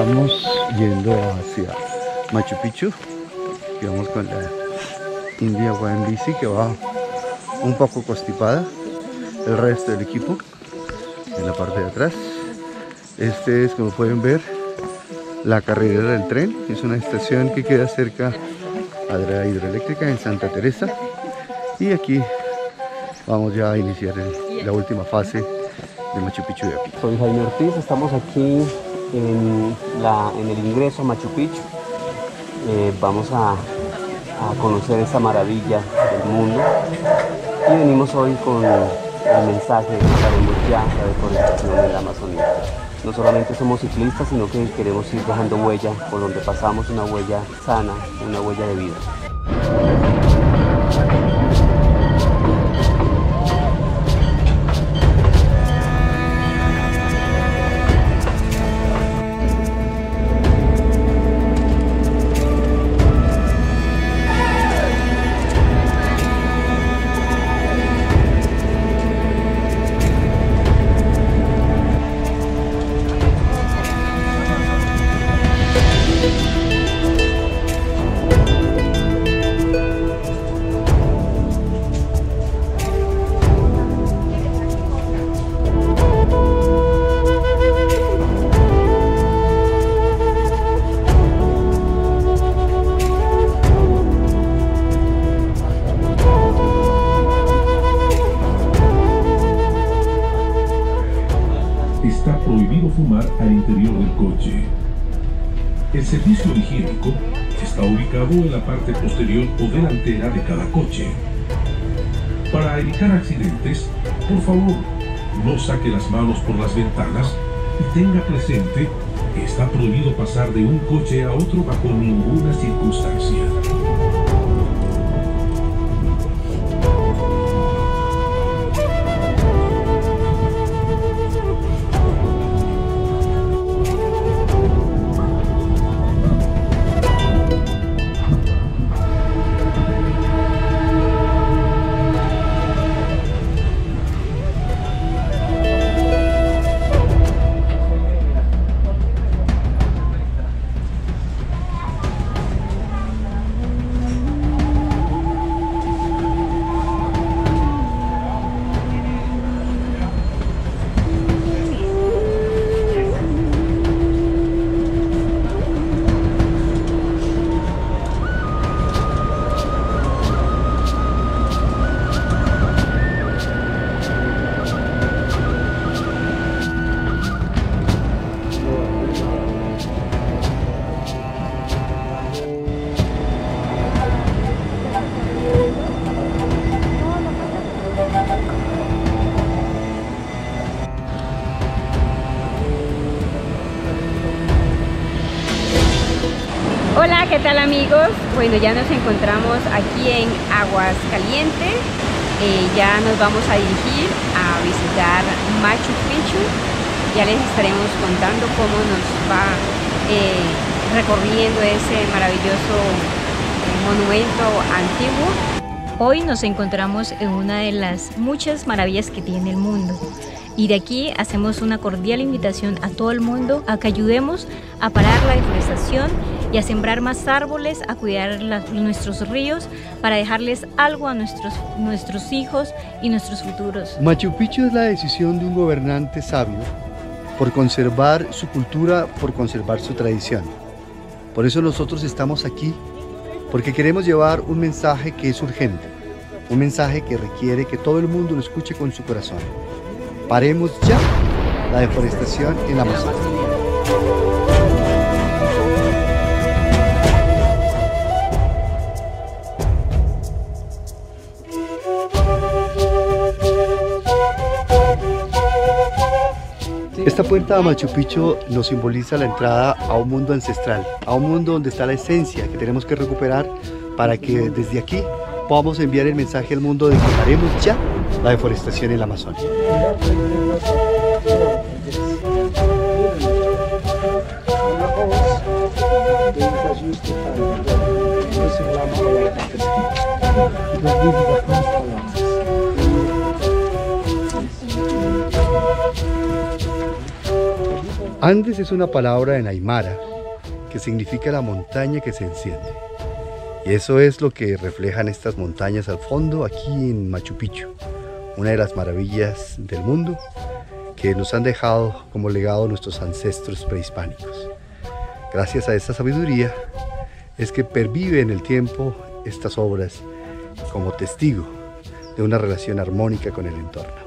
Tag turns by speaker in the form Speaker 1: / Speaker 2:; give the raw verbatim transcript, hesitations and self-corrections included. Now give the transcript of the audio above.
Speaker 1: Estamos yendo hacia Machu Picchu y vamos con la India va en bici, que va un poco constipada. El resto del equipo en la parte de atrás. Este es, como pueden ver, la carretera del tren. Es una estación que queda cerca a la hidroeléctrica en Santa Teresa, y aquí vamos ya a iniciar el, la última fase de Machu Picchu de aquí.
Speaker 2: Soy Jaime Ortiz, estamos aquí en, la, en el ingreso a Machu Picchu. Eh, vamos a, a conocer esta maravilla del mundo y venimos hoy con el mensaje de que paremos ya la deforestación de la Amazonía. No solamente somos ciclistas, sino que queremos ir dejando huella por donde pasamos, una huella sana, una huella de vida.
Speaker 3: Está prohibido fumar al interior del coche. El servicio higiénico está ubicado en la parte posterior o delantera de cada coche. Para evitar accidentes, por favor, no saque las manos por las ventanas y tenga presente que está prohibido pasar de un coche a otro bajo ninguna circunstancia.
Speaker 4: Hola, ¿qué tal amigos? Bueno, ya nos encontramos aquí en Aguascalientes. Eh, ya nos vamos a dirigir a visitar Machu Picchu. Ya les estaremos contando cómo nos va eh, recorriendo ese maravilloso monumento antiguo.
Speaker 5: Hoy nos encontramos en una de las muchas maravillas que tiene el mundo. Y de aquí hacemos una cordial invitación a todo el mundo a que ayudemos a parar la deforestación y a sembrar más árboles, a cuidar la, nuestros ríos, para dejarles algo a nuestros, nuestros hijos y nuestros futuros.
Speaker 1: Machu Picchu es la decisión de un gobernante sabio por conservar su cultura, por conservar su tradición. Por eso nosotros estamos aquí, porque queremos llevar un mensaje que es urgente, un mensaje que requiere que todo el mundo lo escuche con su corazón. Paremos ya la deforestación en la Amazonía. Esta puerta a Machu Picchu nos simboliza la entrada a un mundo ancestral, a un mundo donde está la esencia que tenemos que recuperar para que desde aquí podamos enviar el mensaje al mundo de que paremos ya la deforestación en la Amazonia. Andes es una palabra en aymara que significa la montaña que se enciende. Y eso es lo que reflejan estas montañas al fondo aquí en Machu Picchu, una de las maravillas del mundo que nos han dejado como legado nuestros ancestros prehispánicos. Gracias a esta sabiduría es que pervive en el tiempo estas obras como testigo de una relación armónica con el entorno.